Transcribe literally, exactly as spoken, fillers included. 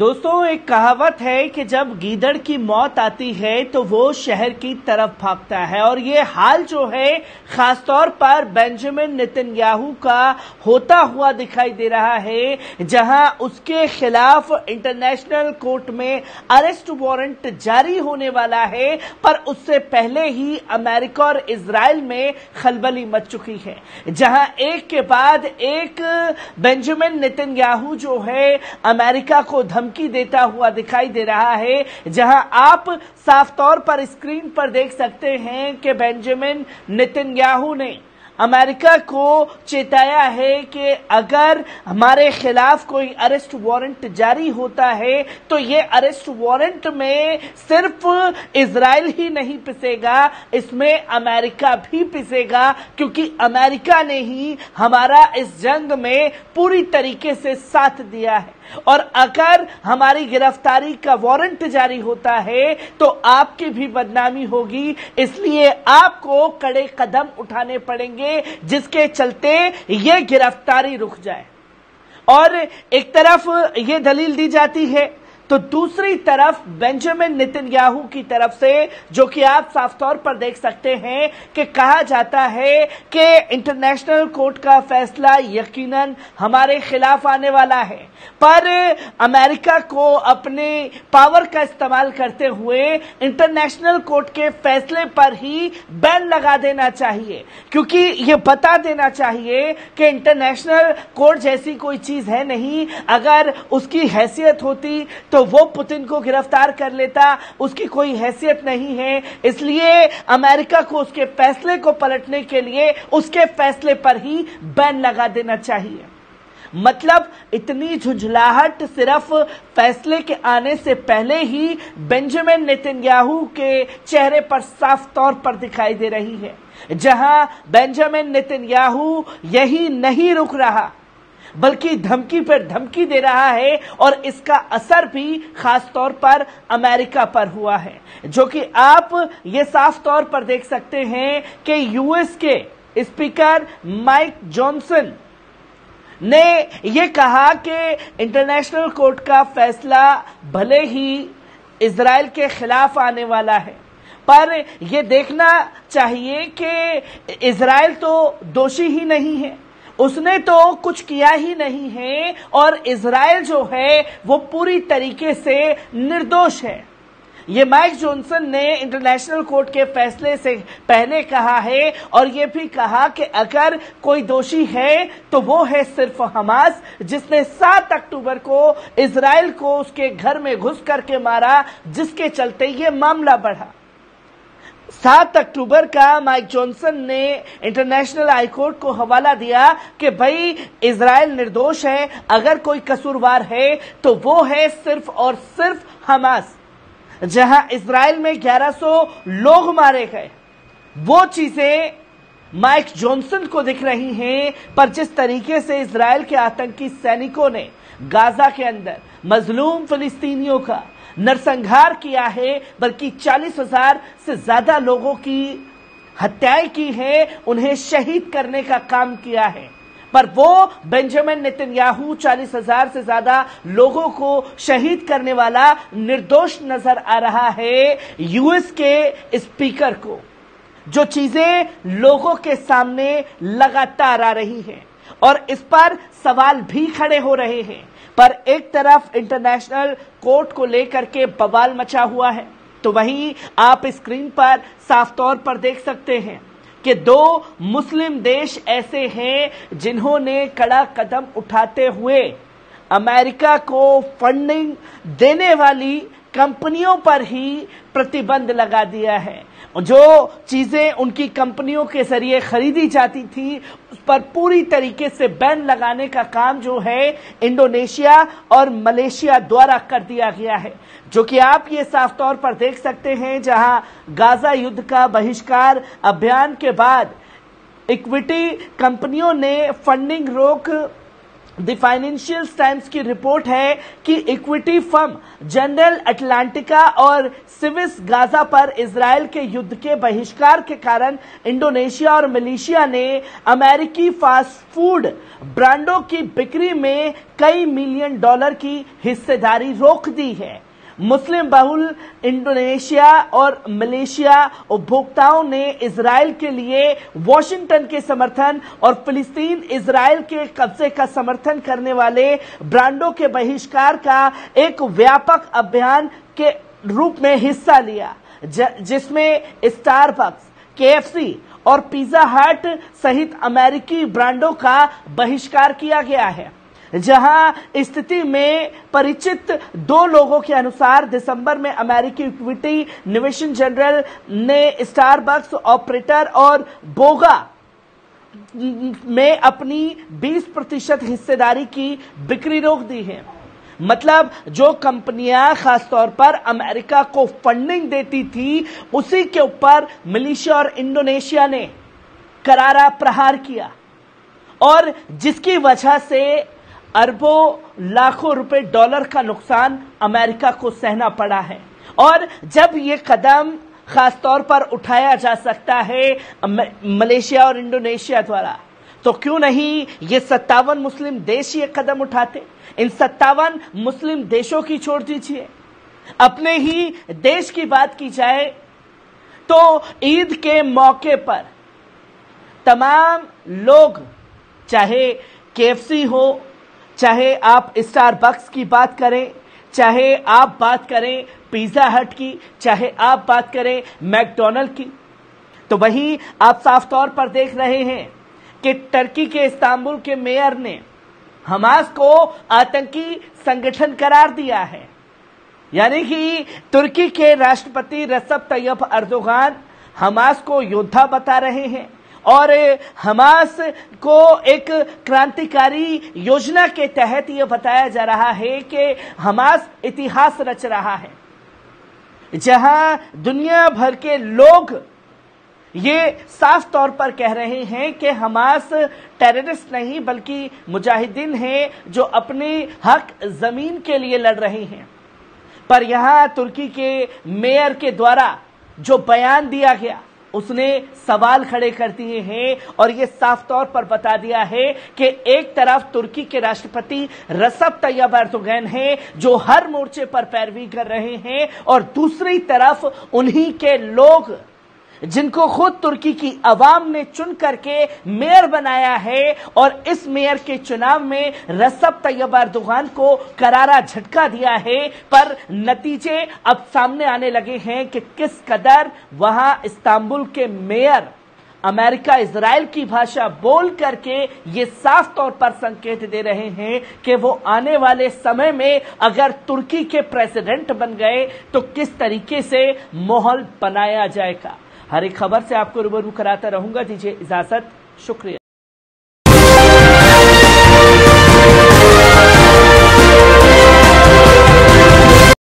दोस्तों, एक कहावत है कि जब गीदड़ की मौत आती है तो वो शहर की तरफ भागता है, और ये हाल जो है खासतौर पर बेंजामिन नेतन्याहू का होता हुआ दिखाई दे रहा है, जहां उसके खिलाफ इंटरनेशनल कोर्ट में अरेस्ट वारंट जारी होने वाला है। पर उससे पहले ही अमेरिका और इजराइल में खलबली मच चुकी है, जहां एक के बाद एक बेंजामिन नेतन्याहू जो है अमेरिका को धमकी देता हुआ दिखाई दे रहा है। जहां आप साफ तौर पर स्क्रीन पर देख सकते हैं कि बेंजामिन नेतन्याहू ने अमेरिका को चेताया है कि अगर हमारे खिलाफ कोई अरेस्ट वारंट जारी होता है तो ये अरेस्ट वारंट में सिर्फ इजराइल ही नहीं पिसेगा, इसमें अमेरिका भी पिसेगा, क्योंकि अमेरिका ने ही हमारा इस जंग में पूरी तरीके से साथ दिया है। और अगर हमारी गिरफ्तारी का वारंट जारी होता है तो आपकी भी बदनामी होगी, इसलिए आपको कड़े कदम उठाने पड़ेंगे जिसके चलते ये गिरफ्तारी रुक जाए। और एक तरफ ये दलील दी जाती है तो दूसरी तरफ बेंजामिन नेतन्याहू की तरफ से, जो कि आप साफ तौर पर देख सकते हैं कि कहा जाता है कि इंटरनेशनल कोर्ट का फैसला यकीनन हमारे खिलाफ आने वाला है, पर अमेरिका को अपने पावर का इस्तेमाल करते हुए इंटरनेशनल कोर्ट के फैसले पर ही बैन लगा देना चाहिए, क्योंकि ये बता देना चाहिए कि इंटरनेशनल कोर्ट जैसी कोई चीज है नहीं। अगर उसकी हैसियत होती तो वो पुतिन को गिरफ्तार कर लेता, उसकी कोई हैसियत नहीं है, इसलिए अमेरिका को उसके फैसले को पलटने के लिए उसके फैसले पर ही बैन लगा देना चाहिए। मतलब इतनी झुंझलाहट सिर्फ फैसले के आने से पहले ही बेंजामिन नेतन्याहू के चेहरे पर साफ तौर पर दिखाई दे रही है, जहां बेंजामिन नेतन्याहू यही नहीं रुक रहा बल्कि धमकी पर धमकी दे रहा है, और इसका असर भी खास तौर पर अमेरिका पर हुआ है, जो कि आप ये साफ तौर पर देख सकते हैं कि यूएस के स्पीकर माइक जॉनसन ने यह कहा कि इंटरनेशनल कोर्ट का फैसला भले ही इजराइल के खिलाफ आने वाला है, पर यह देखना चाहिए कि इजराइल तो दोषी ही नहीं है, उसने तो कुछ किया ही नहीं है, और इजराइल जो है वो पूरी तरीके से निर्दोष है। ये माइक जॉनसन ने इंटरनेशनल कोर्ट के फैसले से पहले कहा है, और ये भी कहा कि अगर कोई दोषी है तो वो है सिर्फ हमास, जिसने सात अक्टूबर को इजराइल को उसके घर में घुस करके मारा, जिसके चलते ये मामला बढ़ा। सात अक्टूबर का माइक जॉनसन ने इंटरनेशनल हाई कोर्ट को हवाला दिया कि भाई इजराइल निर्दोष है, अगर कोई कसूरवार है तो वो है सिर्फ और सिर्फ हमास। जहां इजराइल में ग्यारह सौ लोग मारे गए, वो चीजें माइक जॉनसन को दिख रही हैं, पर जिस तरीके से इजराइल के आतंकी सैनिकों ने गाजा के अंदर मजलूम फिलिस्तीनियों का नरसंहार किया है, बल्कि चालीस हजार से ज्यादा लोगों की हत्याएं की है, उन्हें शहीद करने का काम किया है, पर वो बेंजामिन नेतन्याहू चालीस हजार से ज्यादा लोगों को शहीद करने वाला निर्दोष नजर आ रहा है। यूएस के स्पीकर को जो चीजें लोगों के सामने लगातार आ रही हैं, और इस पर सवाल भी खड़े हो रहे हैं, पर एक तरफ इंटरनेशनल कोर्ट को लेकर के बवाल मचा हुआ है, तो वहीं आप स्क्रीन पर साफ तौर पर देख सकते हैं कि दो मुस्लिम देश ऐसे हैं जिन्होंने कड़ा कदम उठाते हुए अमेरिका को फंडिंग देने वाली कंपनियों पर ही प्रतिबंध लगा दिया है। जो चीजें उनकी कंपनियों के जरिए खरीदी जाती थी उस पर पूरी तरीके से बैन लगाने का काम जो है इंडोनेशिया और मलेशिया द्वारा कर दिया गया है, जो कि आप ये साफ तौर पर देख सकते हैं। जहां गाजा युद्ध का बहिष्कार अभियान के बाद इक्विटी कंपनियों ने फंडिंग रोक द फाइनेंशियल टाइम्स की रिपोर्ट है कि इक्विटी फर्म जनरल अटलांटिका और सिविस गाजा पर इजरायल के युद्ध के बहिष्कार के कारण इंडोनेशिया और मलेशिया ने अमेरिकी फास्ट फूड ब्रांडों की बिक्री में कई मिलियन डॉलर की हिस्सेदारी रोक दी है। मुस्लिम बहुल इंडोनेशिया और मलेशिया उपभोक्ताओं ने इजरायल के लिए वॉशिंगटन के समर्थन और फिलिस्तीन इजरायल के कब्जे का समर्थन करने वाले ब्रांडों के बहिष्कार का एक व्यापक अभियान के रूप में हिस्सा लिया, जिसमें स्टारबक्स, केएफसी और पिज्जा हट सहित अमेरिकी ब्रांडों का बहिष्कार किया गया है। जहां स्थिति में परिचित दो लोगों के अनुसार दिसंबर में अमेरिकी इक्विटी निवेशन जनरल ने स्टारबक्स ऑपरेटर और बोगा में अपनी बीस प्रतिशत हिस्सेदारी की बिक्री रोक दी है। मतलब जो कंपनियां खासतौर पर अमेरिका को फंडिंग देती थी, उसी के ऊपर मलेशिया और इंडोनेशिया ने करारा प्रहार किया और जिसकी वजह से अरबों लाखों रुपए डॉलर का नुकसान अमेरिका को सहना पड़ा है। और जब ये कदम खासतौर पर उठाया जा सकता है मलेशिया और इंडोनेशिया द्वारा, तो क्यों नहीं ये सत्तावन मुस्लिम देश ये कदम उठाते। इन सत्तावन मुस्लिम देशों की छोड़ दीजिए, अपने ही देश की बात की जाए तो ईद के मौके पर तमाम लोग, चाहे केएफसी हो, चाहे आप स्टारबक्स की बात करें, चाहे आप बात करें पिज्जा हट की, चाहे आप बात करें मैकडॉनल्ड की, तो वही आप साफ तौर पर देख रहे हैं कि टर्की के इस्तांबुल के मेयर ने हमास को आतंकी संगठन करार दिया है। यानी कि तुर्की के राष्ट्रपति रजब तैयब अर्दोगान हमास को योद्धा बता रहे हैं और हमास को एक क्रांतिकारी योजना के तहत यह बताया जा रहा है कि हमास इतिहास रच रहा है, जहां दुनिया भर के लोग ये साफ तौर पर कह रहे हैं कि हमास टेररिस्ट नहीं बल्कि मुजाहिदीन हैं जो अपने हक जमीन के लिए लड़ रहे हैं। पर यहां तुर्की के मेयर के द्वारा जो बयान दिया गया उसने सवाल खड़े कर दिए हैं और यह साफ तौर पर बता दिया है कि एक तरफ तुर्की के राष्ट्रपति रजब तैयब अर्दोगान हैं जो हर मोर्चे पर पैरवी कर रहे हैं और दूसरी तरफ उन्हीं के लोग जिनको खुद तुर्की की आवाम ने चुन करके मेयर बनाया है और इस मेयर के चुनाव में रजब तैयब अर्दोगान को करारा झटका दिया है। पर नतीजे अब सामने आने लगे हैं कि किस कदर वहां इस्तांबुल के मेयर अमेरिका इजराइल की भाषा बोल करके ये साफ तौर पर संकेत दे रहे हैं कि वो आने वाले समय में अगर तुर्की के प्रेसिडेंट बन गए तो किस तरीके से माहौल बनाया जाएगा। हर एक खबर से आपको रूबरू कराता रहूंगा। दीजिए इजाजत, शुक्रिया।